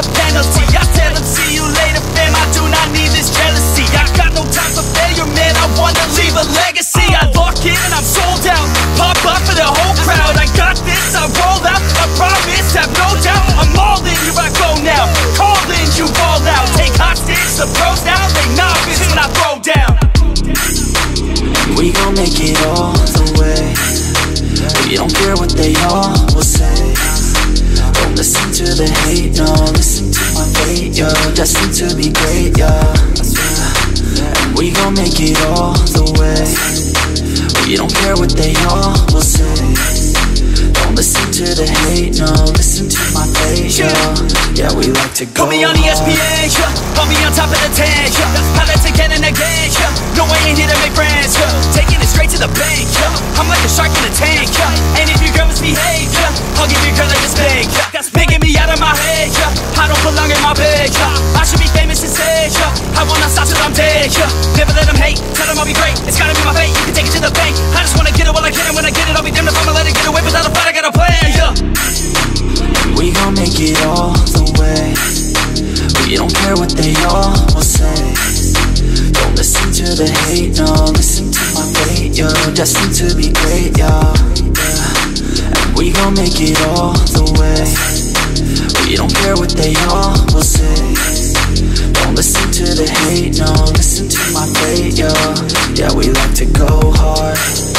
the penalty. I tell them, see you later, fam, I do not need this jealousy. I got no time for failure, man, I wanna leave a legacy. I lock in and I'm sold out, pop up for the whole crowd. I got this, I roll out, I promise, have no doubt. I'm all in, here I go now, call in, you ball out. Take hostage, the pros now, they novice when I throw down. We gon' make it all the way. We don't care what they all will say. Don't listen to the hate, no, listen to my fate, yo. Destined to be great, yo. And we gon' make it all the way. We don't care what they all will say. Don't listen to the hate, no, listen to my fate, yo. Yeah, we like to go. Put me on ESPN, yeah. Put me on top of the tank, yeah. Pilots again and again, yeah. No, I ain't here to make friends, yeah. Taking it straight to the bank, yeah. I'm like a shark in a tank, yeah. And if your girl misbehave, yeah, I'll give your girl like a spank, yeah. That's making me out of my head, yeah. I don't belong in my bed, yeah. I should be famous instead, yeah. I will not stop till I'm dead, yeah. Never let them hate, tell them I'll be great. It's gotta be my fate, you can take it to the bank. I just wanna get it while I can, and when I get it, I'll be damned if I'ma let it get away. Without a fight, I got a plan, yeah. We gon' make it all the way. We don't care what they all will say. Don't listen to the hate, no, listen to my fate, yo. Destined to be great, yo, yeah. And we gon' make it all the way. We don't care what they all will say. Don't listen to the hate, no, listen to my fate, yo. Yeah, we like to go hard.